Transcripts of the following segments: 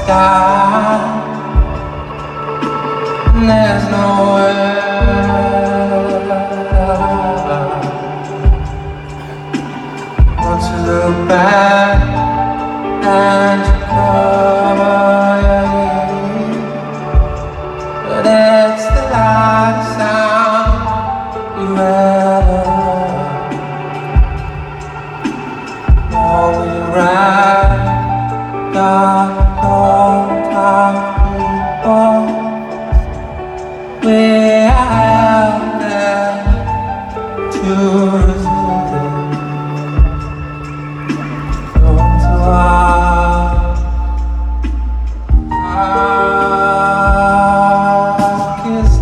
sky, and there's nowhere but to look back and to cry. But it's the light sound we matter. All we ride, God, don't have people. We are out there to resist. Don't to darkest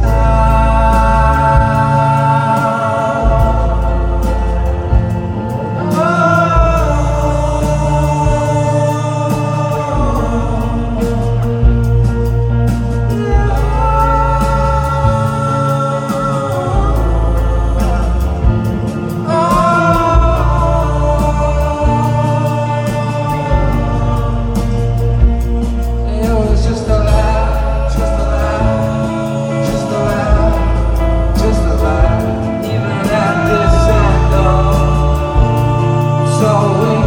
so we